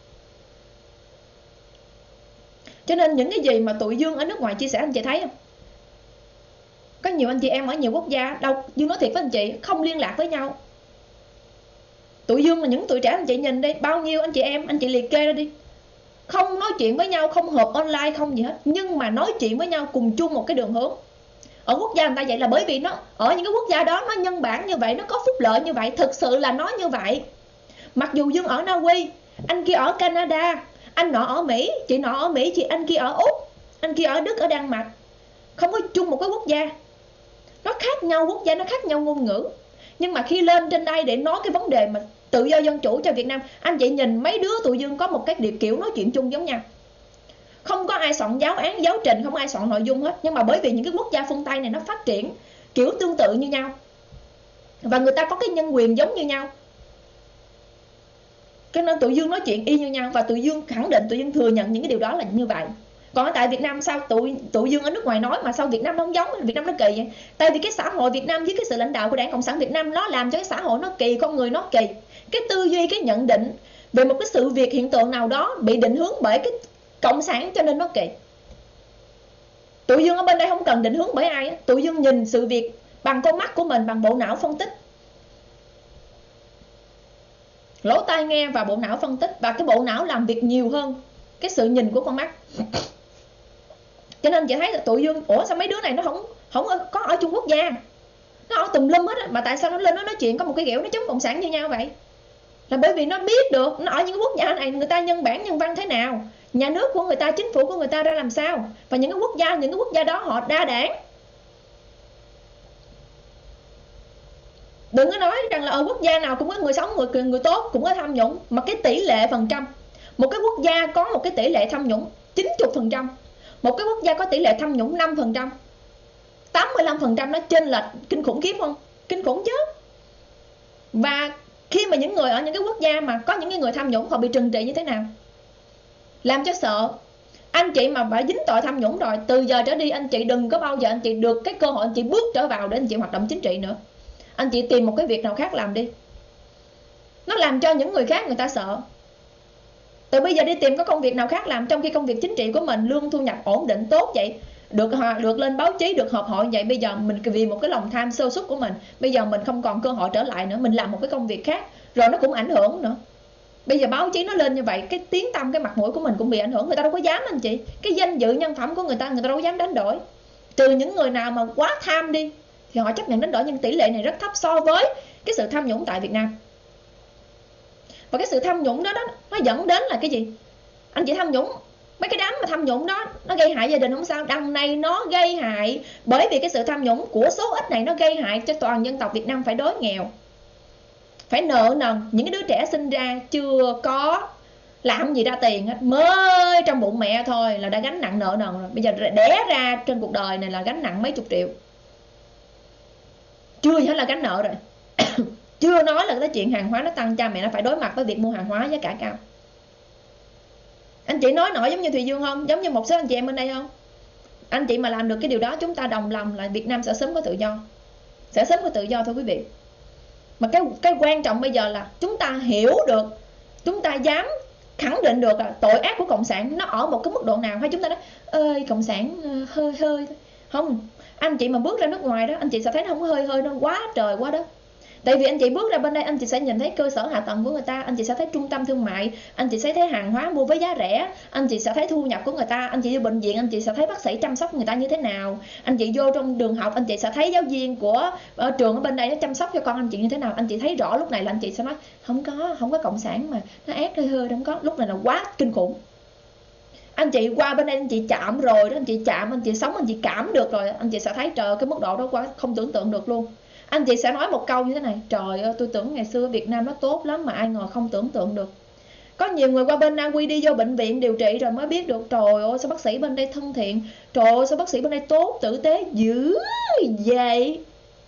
Cho nên những cái gì mà tụi Dương ở nước ngoài chia sẻ anh chị thấy không? Có nhiều anh chị em ở nhiều quốc gia đâu, Dương nói thiệt với anh chị, không liên lạc với nhau. Tụi Dương là những tụi trẻ anh chị nhìn đi, bao nhiêu anh chị em, anh chị liệt kê ra đi, không nói chuyện với nhau, không họp online, không gì hết, nhưng mà nói chuyện với nhau cùng chung một cái đường hướng. Ở quốc gia người ta vậy là bởi vì nó ở những cái quốc gia đó nó nhân bản như vậy, nó có phúc lợi như vậy, thực sự là nó như vậy. Mặc dù Dương ở Na Uy, anh kia ở Canada, anh nọ ở Mỹ, chị nọ ở Mỹ, chị anh kia ở Úc, anh kia ở Đức, ở Đan Mạch, không có chung một cái quốc gia. Nó khác nhau quốc gia, nó khác nhau ngôn ngữ. Nhưng mà khi lên trên đây để nói cái vấn đề mà tự do dân chủ cho Việt Nam, anh chị nhìn mấy đứa tụi Dương có một cái điệp kiểu nói chuyện chung giống nhau. Không có ai soạn giáo án, giáo trình, không ai soạn nội dung hết. Nhưng mà bởi vì những cái quốc gia phương Tây này nó phát triển kiểu tương tự như nhau, và người ta có cái nhân quyền giống như nhau, cho nên tụi Dương nói chuyện y như nhau. Và tụi Dương khẳng định, tụi Dương thừa nhận những cái điều đó là như vậy. Còn ở tại Việt Nam sao tụi Dương ở nước ngoài nói mà sao Việt Nam nó không giống, Việt Nam nó kỳ vậy? Tại vì cái xã hội Việt Nam với cái sự lãnh đạo của Đảng Cộng sản Việt Nam nó làm cho cái xã hội nó kỳ, con người nó kỳ. Cái tư duy, cái nhận định về một cái sự việc, hiện tượng nào đó bị định hướng bởi cái Cộng sản cho nên nó kỳ. Tụi Dương ở bên đây không cần định hướng bởi ai, tụi Dương nhìn sự việc bằng con mắt của mình, bằng bộ não phân tích, lỗ tai nghe và bộ não phân tích. Và cái bộ não làm việc nhiều hơn cái sự nhìn của con mắt. Cho nên chị thấy là tụi Dương, ủa sao mấy đứa này nó không có ở chung quốc gia, nó ở tùm lum hết á, mà tại sao nó lên nó nói chuyện có một cái kiểu nó chống cộng sản như nhau vậy? Là bởi vì nó biết được nó ở những quốc gia này người ta nhân bản nhân văn thế nào, nhà nước của người ta, chính phủ của người ta ra làm sao, và những cái quốc gia đó họ đa đảng. Đừng có nói rằng là ở quốc gia nào cũng có người xấu, người tốt, cũng có tham nhũng, mà cái tỷ lệ phần trăm, một cái quốc gia có một cái tỷ lệ tham nhũng 90%, một cái quốc gia có tỷ lệ tham nhũng 5%, 85%, nó chênh lệch kinh khủng khiếp không? Kinh khủng chứ. Và khi mà những người ở những cái quốc gia mà có những cái người tham nhũng họ bị trừng trị như thế nào? làm cho sợ. Anh chị mà phải dính tội tham nhũng rồi, từ giờ trở đi anh chị đừng có bao giờ anh chị được cái cơ hội anh chị bước trở vào để anh chị hoạt động chính trị nữa. Anh chị tìm một cái việc nào khác làm đi. Nó làm cho những người khác người ta sợ. Từ bây giờ đi tìm có công việc nào khác làm, trong khi công việc chính trị của mình lương thu nhập ổn định tốt vậy, được lên báo chí, được họp hội vậy. Bây giờ mình vì một cái lòng tham sơ suất của mình, bây giờ mình không còn cơ hội trở lại nữa, mình làm một cái công việc khác rồi nó cũng ảnh hưởng nữa. Bây giờ báo chí nó lên như vậy, cái tiếng tăm, cái mặt mũi của mình cũng bị ảnh hưởng. Người ta đâu có dám anh chị, cái danh dự nhân phẩm của người ta đâu có dám đánh đổi. Trừ những người nào mà quá tham đi thì họ chấp nhận đánh đổi, nhưng tỷ lệ này rất thấp so với cái sự tham nhũng tại Việt Nam. Và cái sự tham nhũng đó nó dẫn đến là cái gì? Anh chị tham nhũng, mấy cái đám mà tham nhũng đó nó gây hại gia đình không sao, đằng này nó gây hại, bởi vì cái sự tham nhũng của số ít này nó gây hại cho toàn dân tộc Việt Nam phải đói nghèo, phải nợ nần. Những cái đứa trẻ sinh ra chưa có làm gì ra tiền hết, mới trong bụng mẹ thôi là đã gánh nặng nợ nần rồi. Bây giờ đẻ ra trên cuộc đời này là gánh nặng mấy chục triệu, chưa gì hết là gánh nợ rồi. Chưa nói là cái chuyện hàng hóa nó tăng, cha mẹ nó phải đối mặt với việc mua hàng hóa giá cả cao. Anh chị nói nổi giống như Thùy Dương không? Giống như một số anh chị em bên đây không? Anh chị mà làm được cái điều đó, chúng ta đồng lòng là Việt Nam sẽ sớm có tự do. Sẽ sớm có tự do thôi quý vị. Mà cái quan trọng bây giờ là chúng ta hiểu được, chúng ta dám khẳng định được là tội ác của Cộng sản nó ở một cái mức độ nào. Hay chúng ta nói ơi Cộng sản hơi thôi. Không, anh chị mà bước ra nước ngoài đó, anh chị sẽ thấy nó không có hơi nó quá trời quá đất. Tại vì anh chị bước ra bên đây, anh chị sẽ nhìn thấy cơ sở hạ tầng của người ta, anh chị sẽ thấy trung tâm thương mại, anh chị sẽ thấy hàng hóa mua với giá rẻ, anh chị sẽ thấy thu nhập của người ta, anh chị vô bệnh viện, anh chị sẽ thấy bác sĩ chăm sóc người ta như thế nào, anh chị vô trong trường học, anh chị sẽ thấy giáo viên của trường ở bên đây nó chăm sóc cho con anh chị như thế nào. Anh chị thấy rõ lúc này là anh chị sẽ nói không có Cộng sản mà nó ác hơi không có, lúc này là quá kinh khủng. Anh chị qua bên đây anh chị chạm rồi đó, anh chị chạm, anh chị sống, anh chị cảm được rồi, anh chị sẽ thấy trời cái mức độ đó quá không tưởng tượng được luôn. Anh chị sẽ nói một câu như thế này: trời ơi, tôi tưởng ngày xưa Việt Nam nó tốt lắm mà ai ngờ không tưởng tượng được. Có nhiều người qua bên Na Uy đi vô bệnh viện điều trị rồi mới biết được, trời ơi sao bác sĩ bên đây thân thiện, trời ơi sao bác sĩ bên đây tốt, tử tế dữ vậy.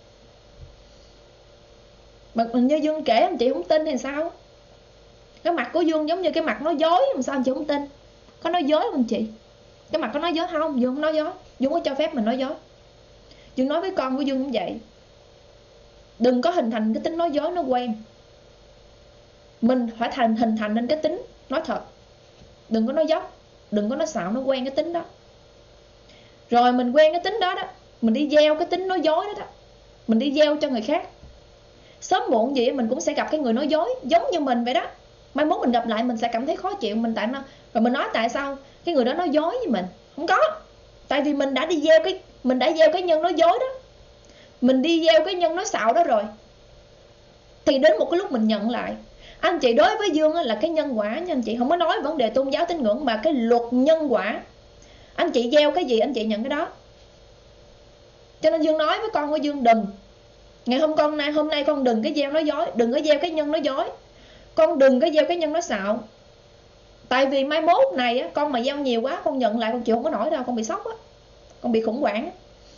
Mà như Dương kể anh chị không tin hay sao? Cái mặt của Dương giống như cái mặt nói dối, làm sao anh chị không tin? Có nói dối không anh chị? Cái mặt có nói dối không? Dương không nói dối, Dương có cho phép mình nói dối. Dương nói với con của Dương cũng vậy, đừng có hình thành cái tính nói dối nó quen. Mình phải hình thành nên cái tính nói thật, đừng có nói dốc, đừng có nói xạo, nó quen cái tính đó. Rồi mình quen cái tính đó đó, mình đi gieo cái tính nói dối đó, mình đi gieo cho người khác. Sớm muộn gì mình cũng sẽ gặp cái người nói dối giống như mình vậy đó. Mai mốt mình gặp lại mình sẽ cảm thấy khó chịu, mình tại nó rồi mình nói tại sao cái người đó nói dối với mình. Không có, tại vì mình đã đi gieo cái nhân nói dối đó, mình đi gieo cái nhân nói xạo đó rồi, thì đến một cái lúc mình nhận lại. Anh chị đối với Dương là cái nhân quả nha anh chị, không có nói vấn đề tôn giáo tín ngưỡng mà cái luật nhân quả. Anh chị gieo cái gì anh chị nhận cái đó. Cho nên Dương nói với con của Dương đừng, ngày hôm nay con đừng cái gieo nói dối, đừng có gieo cái nhân nói dối, con đừng có gieo cái nhân nói xạo. Tại vì mai mốt này á, con mà gieo nhiều quá con nhận lại con chịu không có nổi đâu, con bị sốc á, con bị khủng hoảng á.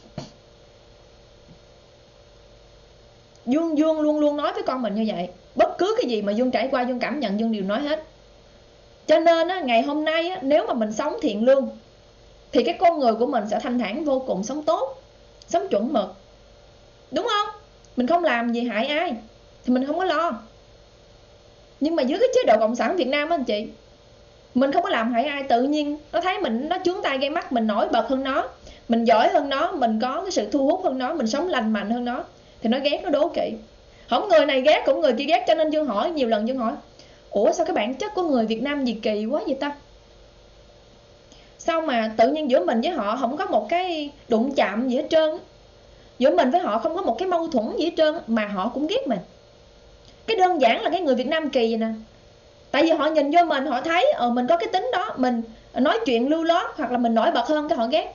Dương luôn luôn nói với con mình như vậy. Bất cứ cái gì mà Dương trải qua, Dương cảm nhận, Dương đều nói hết. Cho nên á, ngày hôm nay á, nếu mà mình sống thiện lương thì cái con người của mình sẽ thanh thản vô cùng, sống tốt, sống chuẩn mực, đúng không? Mình không làm gì hại ai thì mình không có lo. Nhưng mà dưới cái chế độ cộng sản Việt Nam á anh chị, mình không có làm hại ai, tự nhiên nó thấy mình, nó chướng tai gây mắt, mình nổi bật hơn nó, mình giỏi hơn nó, mình có cái sự thu hút hơn nó, mình sống lành mạnh hơn nó, thì nó ghét, nó đố kỵ. Không người này ghét cũng người kia ghét. Cho nên Dương hỏi nhiều lần, Dương hỏi ủa sao cái bản chất của người Việt Nam gì kỳ quá vậy ta, sao mà tự nhiên giữa mình với họ không có một cái đụng chạm gì hết trơn, giữa mình với họ không có một cái mâu thuẫn gì hết trơn, mà họ cũng ghét mình. Cái đơn giản là cái người Việt Nam kỳ vậy nè, tại vì họ nhìn vô mình, họ thấy mình có cái tính đó, mình nói chuyện lưu lót hoặc là mình nổi bật hơn, cái họ ghét.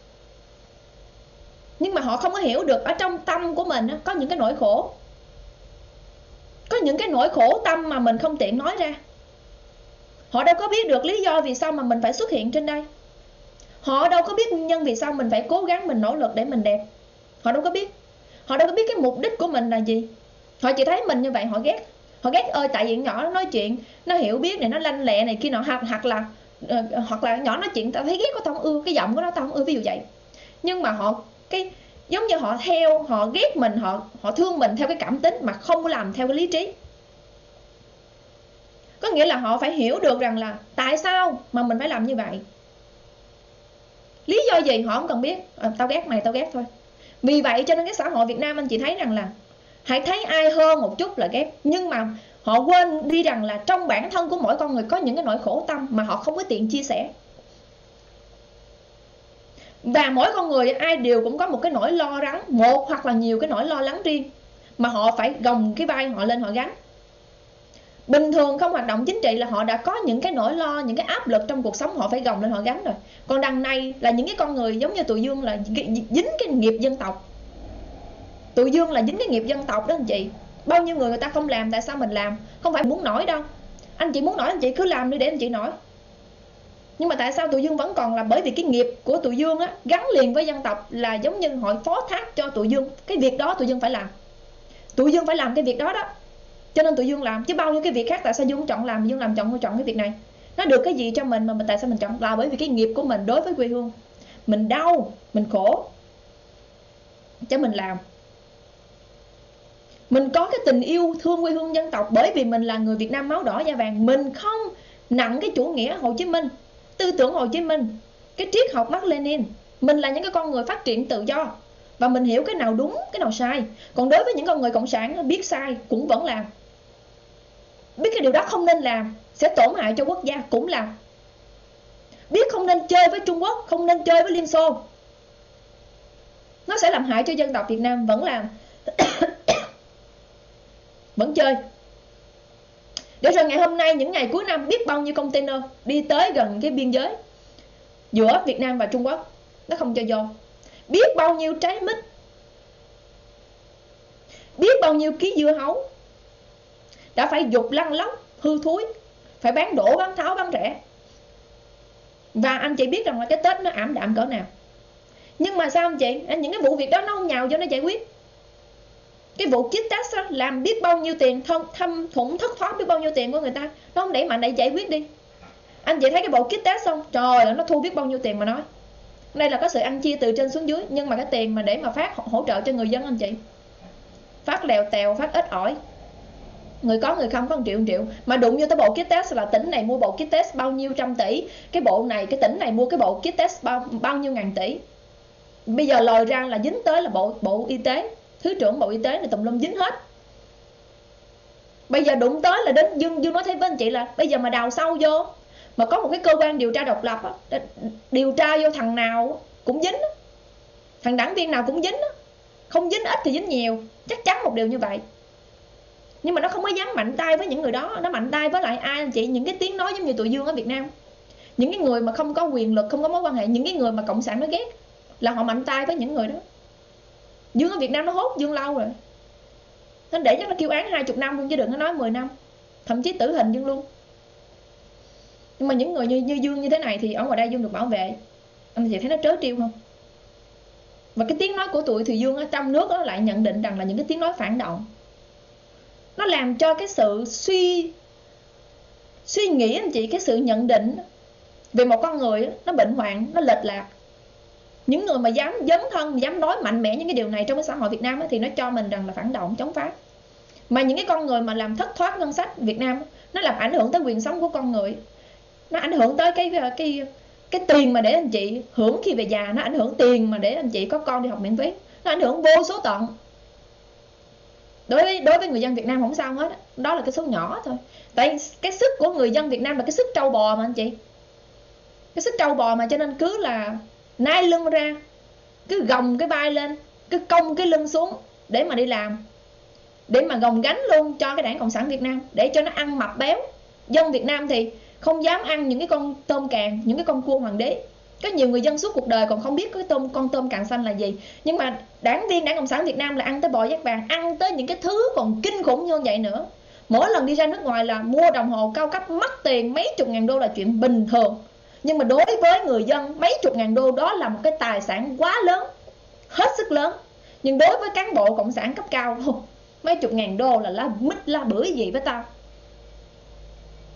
Nhưng mà họ không có hiểu được ở trong tâm của mình có những cái nỗi khổ, có những cái nỗi khổ tâm mà mình không tiện nói ra. Họ đâu có biết được lý do vì sao mà mình phải xuất hiện trên đây, họ đâu có biết nguyên nhân vì sao mình phải cố gắng, mình nỗ lực để mình đẹp. Họ đâu có biết, họ đâu có biết cái mục đích của mình là gì. Họ chỉ thấy mình như vậy họ ghét. Họ ghét ơi tại vì nhỏ nó nói chuyện, nó hiểu biết này, nó lanh lẹ này kia nọ, hoặc là hoặc là nhỏ nói chuyện tao thấy ghét, tao không ưa cái giọng của nó, tao không ưa, ví dụ vậy. Nhưng mà họ giống như họ ghét mình, họ thương mình theo cái cảm tính mà không có làm theo cái lý trí. Có nghĩa là họ phải hiểu được rằng là tại sao mà mình phải làm như vậy, lý do gì họ không cần biết. Tao ghét mày, tao ghét thôi. Vì vậy cho nên cái xã hội Việt Nam anh chị thấy rằng là hãy thấy ai hơn một chút là ghét, nhưng mà họ quên đi rằng là trong bản thân của mỗi con người có những cái nỗi khổ tâm mà họ không có tiện chia sẻ. Và mỗi con người ai đều cũng có một cái nỗi lo lắng, một hoặc là nhiều cái nỗi lo lắng riêng mà họ phải gồng cái vai họ lên họ gánh. Bình thường không hoạt động chính trị là họ đã có những cái nỗi lo, những cái áp lực trong cuộc sống họ phải gồng lên họ gánh rồi. Còn đằng này là những cái con người giống như tụi Dương là dính cái nghiệp dân tộc. Tụi Dương là dính cái nghiệp dân tộc đó anh chị. Bao nhiêu người ta không làm, tại sao mình làm? Không phải muốn nổi đâu. Anh chị muốn nổi anh chị cứ làm đi để anh chị nổi. Nhưng mà tại sao tụi Dương vẫn còn là bởi vì cái nghiệp của tụi Dương á, gắn liền với dân tộc là giống như họ phó thác cho tụi Dương. Cái việc đó tụi Dương phải làm. Tụi Dương phải làm cái việc đó đó. Cho nên tụi Dương làm, chứ bao nhiêu cái việc khác tại sao Dương chọn làm, Dương làm chọn cái việc này. Nó được cái gì cho mình mà tại sao mình chọn? Là bởi vì cái nghiệp của mình đối với quê hương. Mình đau, mình khổ cho mình làm. Mình có cái tình yêu thương quê hương dân tộc bởi vì mình là người Việt Nam máu đỏ da vàng. Mình không nặng cái chủ nghĩa Hồ Chí Minh, tư tưởng Hồ Chí Minh, cái triết học Mác Lênin. Mình là những cái con người phát triển tự do và mình hiểu cái nào đúng, cái nào sai. Còn đối với những con người cộng sản biết sai cũng vẫn làm, biết cái điều đó không nên làm, sẽ tổn hại cho quốc gia cũng làm, biết không nên chơi với Trung Quốc, không nên chơi với Liên Xô, nó sẽ làm hại cho dân tộc Việt Nam, vẫn làm. Vẫn chơi. Để rồi ngày hôm nay, những ngày cuối năm, biết bao nhiêu container đi tới gần cái biên giới giữa Việt Nam và Trung Quốc, nó không cho vô. Biết bao nhiêu trái mít, biết bao nhiêu ký dưa hấu đã phải dục lăn lóc, hư thúi, phải bán đổ, bán tháo, bán rẻ. Và anh chị biết rằng là cái Tết nó ảm đạm cỡ nào. Nhưng mà sao anh chị? Những cái vụ việc đó nó không nhào cho nó giải quyết. Cái vụ kit test đó, làm biết bao nhiêu tiền, thâm thủng thất thoát biết bao nhiêu tiền của người ta, nó không đẩy mạnh để giải quyết đi. Anh chị thấy cái bộ kit test không? Trời ơi, nó thu biết bao nhiêu tiền mà nói. Đây là có sự ăn chia từ trên xuống dưới. Nhưng mà cái tiền mà để mà phát hỗ trợ cho người dân anh chị, phát lèo tèo, phát ít ỏi. Người có người không có 1 triệu. Mà đụng vô tới bộ kit test là tỉnh này mua bộ kit test bao nhiêu trăm tỷ, cái bộ này, cái tỉnh này mua cái bộ kit test bao nhiêu ngàn tỷ. Bây giờ lòi ra là dính tới là bộ y tế, thứ trưởng bộ y tế này tùm lum dính hết. Bây giờ đụng tới là đến Dương nói thấy với anh chị là bây giờ mà đào sâu vô, mà có một cái cơ quan điều tra độc lập á, điều tra vô thằng nào cũng dính, thằng đảng viên nào cũng dính, không dính ít thì dính nhiều, chắc chắn một điều như vậy. Nhưng mà nó không có dám mạnh tay với những người đó. Nó mạnh tay với lại ai anh chị? Những cái tiếng nói giống như tụi Dương ở Việt Nam, những cái người mà không có quyền lực, không có mối quan hệ, những cái người mà cộng sản nó ghét, là họ mạnh tay với những người đó. Dương ở Việt Nam nó hốt Dương lâu rồi, nó để chắc nó kêu án 20 năm luôn, chứ đừng có nói 10 năm, thậm chí tử hình Dương luôn. Nhưng mà những người như Dương như thế này thì ở ngoài đây Dương được bảo vệ. Anh chị thấy nó trớ trêu không? Và cái tiếng nói của tụi Thùy Dương ở trong nước đó lại nhận định rằng là những cái tiếng nói phản động. Nó làm cho cái sự suy nghĩ anh chị, cái sự nhận định về một con người nó bệnh hoạn, nó lệch lạc. Những người mà dám dấn thân, dám nói mạnh mẽ những cái điều này trong cái xã hội Việt Nam thì nó cho mình rằng là phản động, chống phá. Mà những cái con người mà làm thất thoát ngân sách Việt Nam, nó làm ảnh hưởng tới quyền sống của con người, nó ảnh hưởng tới cái tiền mà để anh chị hưởng khi về già, nó ảnh hưởng tiền mà để anh chị có con đi học miễn phí, nó ảnh hưởng vô số tận. Đối với người dân Việt Nam không sao hết, đó là cái số nhỏ thôi. Tại cái sức của người dân Việt Nam là cái sức trâu bò mà anh chị, cái sức trâu bò mà, cho nên cứ là nai lưng ra, cứ gồng cái vai lên, cứ cong cái lưng xuống để mà đi làm, để mà gồng gánh luôn cho cái Đảng Cộng sản Việt Nam, để cho nó ăn mập béo. Dân Việt Nam thì không dám ăn những cái con tôm càng, những cái con cua hoàng đế. Có nhiều người dân suốt cuộc đời còn không biết cái con tôm càng xanh là gì. Nhưng mà đảng viên Đảng Cộng sản Việt Nam là ăn tới bò giác vàng, ăn tới những cái thứ còn kinh khủng như vậy nữa. Mỗi lần đi ra nước ngoài là mua đồng hồ cao cấp mất tiền mấy chục ngàn đô là chuyện bình thường. Nhưng mà đối với người dân, mấy chục ngàn đô đó là một cái tài sản quá lớn, hết sức lớn. Nhưng đối với cán bộ cộng sản cấp cao, mấy chục ngàn đô là lá mít lá bưởi gì với tao.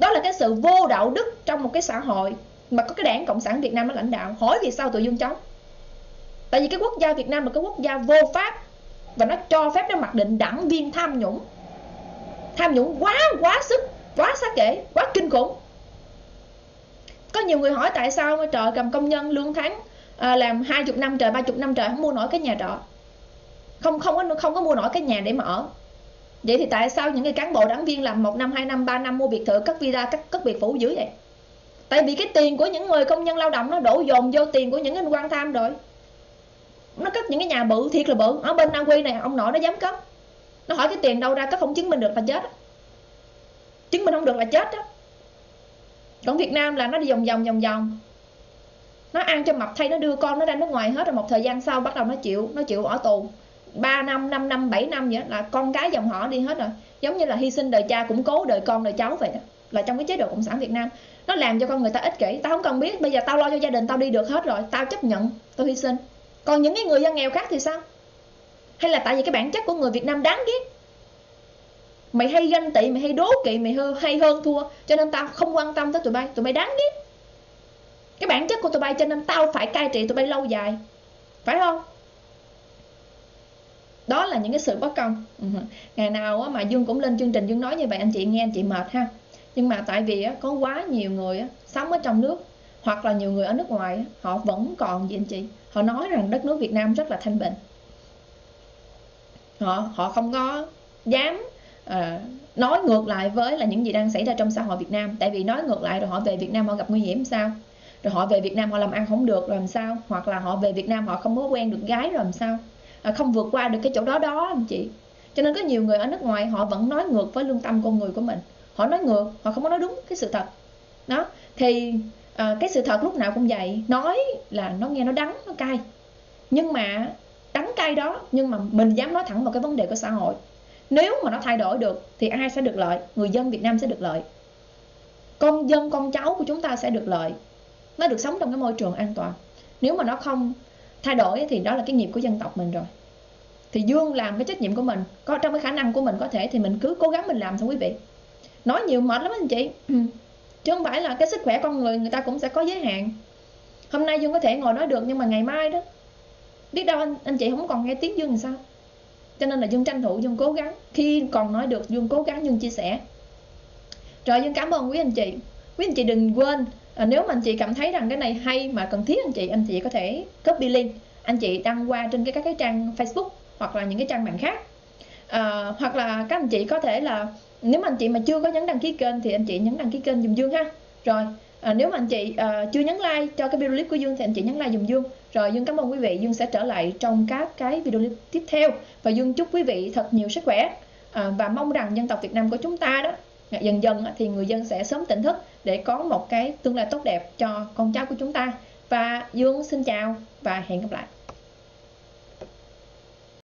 Đó là cái sự vô đạo đức trong một cái xã hội mà có cái Đảng Cộng sản Việt Nam nó lãnh đạo. Hỏi vì sao tụi Dương chống? Tại vì cái quốc gia Việt Nam là cái quốc gia vô pháp, và nó cho phép nó mặc định đảng viên tham nhũng. Tham nhũng quá sức, quá xa kể, quá kinh khủng. Có nhiều người hỏi tại sao mà trời, cầm công nhân lương tháng làm 20 năm trời, 30 năm trời không mua nổi cái nhà trọ, không có mua nổi cái nhà để mà ở. Vậy thì tại sao những cái cán bộ đảng viên làm 1 năm, 2 năm, 3 năm mua biệt thự, cất villa, cất biệt phủ dưới vậy? Tại vì cái tiền của những người công nhân lao động nó đổ dồn vô tiền của những anh quan tham rồi. Nó cất những cái nhà bự, thiệt là bự. Ở bên Na Uy này ông nội nó dám cất. Nó hỏi cái tiền đâu ra, cất không chứng minh được là chết. Chứng minh không được là chết đó. Còn Việt Nam là nó đi vòng vòng. Nó ăn cho mập thay, nó đưa con nó ra nước ngoài hết rồi, một thời gian sau bắt đầu nó chịu ở tù 3 năm, 5 năm, 7 năm vậy đó, là con cái dòng họ đi hết rồi. Giống như là hy sinh đời cha củng cố đời con đời cháu vậy đó. Là trong cái chế độ Cộng sản Việt Nam, nó làm cho con người ta ích kỷ. Tao không cần biết, bây giờ tao lo cho gia đình tao đi được hết rồi, tao chấp nhận, tao hy sinh. Còn những cái người dân nghèo khác thì sao? Hay là tại vì cái bản chất của người Việt Nam đáng ghét, mày hay ganh tị, mày hay đố kỵ, mày hay hơn thua, cho nên tao không quan tâm tới tụi bay đáng ghét. Cái bản chất của tụi bay cho nên tao phải cai trị tụi bay lâu dài, phải không? Đó là những cái sự bất công. Ngày nào mà Dương cũng lên chương trình Dương nói như vậy, anh chị nghe anh chị mệt ha. Nhưng mà tại vì có quá nhiều người sống ở trong nước hoặc là nhiều người ở nước ngoài, họ vẫn còn gì anh chị, họ nói rằng đất nước Việt Nam rất là thanh bình. Họ không có dám nói ngược lại với là những gì đang xảy ra trong xã hội Việt Nam. Tại vì nói ngược lại rồi họ về Việt Nam họ gặp nguy hiểm sao, rồi họ về Việt Nam họ làm ăn không được rồi làm sao, hoặc là họ về Việt Nam họ không có quen được gái rồi làm sao, không vượt qua được cái chỗ đó anh chị. Cho nên có nhiều người ở nước ngoài họ vẫn nói ngược với lương tâm con người của mình. Họ nói ngược, họ không có nói đúng cái sự thật đó. Thì cái sự thật lúc nào cũng vậy, nói là nó nghe nó đắng, nó cay, nhưng mà đắng cay đó, nhưng mà mình dám nói thẳng vào cái vấn đề của xã hội. Nếu mà nó thay đổi được thì ai sẽ được lợi? Người dân Việt Nam sẽ được lợi, con cháu của chúng ta sẽ được lợi, nó được sống trong cái môi trường an toàn. Nếu mà nó không thay đổi thì đó là cái nghiệp của dân tộc mình rồi. Thì Dương làm cái trách nhiệm của mình, có trong cái khả năng của mình có thể thì mình cứ cố gắng mình làm thôi quý vị. Nói nhiều mệt lắm anh chị. Chứ không phải là cái sức khỏe con người ta cũng sẽ có giới hạn. Hôm nay Dương có thể ngồi nói được, nhưng mà ngày mai đó biết đâu anh chị không còn nghe tiếng Dương thì sao. Cho nên là Dương tranh thủ, Dương cố gắng. Khi còn nói được Dương cố gắng, Dương chia sẻ. Rồi Dương cảm ơn quý anh chị. Quý anh chị đừng quên, nếu mà anh chị cảm thấy rằng cái này hay mà cần thiết, anh chị có thể copy link, anh chị đăng qua trên các cái trang Facebook hoặc là những cái trang mạng khác. Hoặc là các anh chị có thể là, nếu mà anh chị mà chưa có nhấn đăng ký kênh thì anh chị nhấn đăng ký kênh giùm Dương ha. Rồi nếu mà anh chị chưa nhấn like cho cái video clip của Dương thì anh chị nhấn like giùm Dương. Rồi Dương cảm ơn quý vị. Dương sẽ trở lại trong các cái video clip tiếp theo, và Dương chúc quý vị thật nhiều sức khỏe, và mong rằng dân tộc Việt Nam của chúng ta đó dần dần thì người dân sẽ sớm tỉnh thức để có một cái tương lai tốt đẹp cho con cháu của chúng ta. Và Dương xin chào và hẹn gặp lại.